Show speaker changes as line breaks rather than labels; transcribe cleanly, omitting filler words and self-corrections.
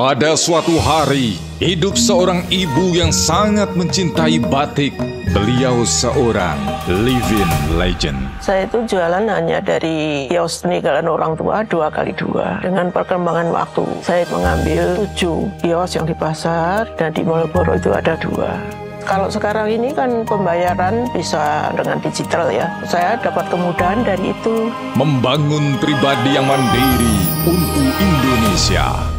Pada suatu hari, hidup seorang ibu yang sangat mencintai batik. Beliau seorang living legend.
Saya itu jualan hanya dari kios peninggalan orang tua 2x2. Dengan perkembangan waktu, saya mengambil 7 kios yang di pasar dan di Malioboro itu ada 2. Kalau sekarang ini kan pembayaran bisa dengan digital ya. Saya dapat kemudahan dari itu.
Membangun pribadi yang mandiri untuk Indonesia.